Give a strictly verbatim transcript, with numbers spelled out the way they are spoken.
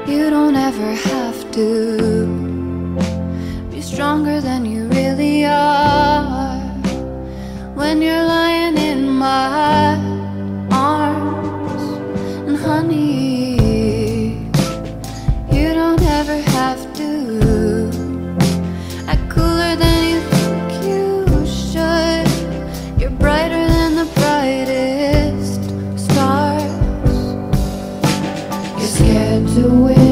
You don't ever have to be stronger than you really are. When you're lying in my arms, and honey, you don't ever have to act cooler than you think you should. You're brighter than the brightest stars. You're scared to win.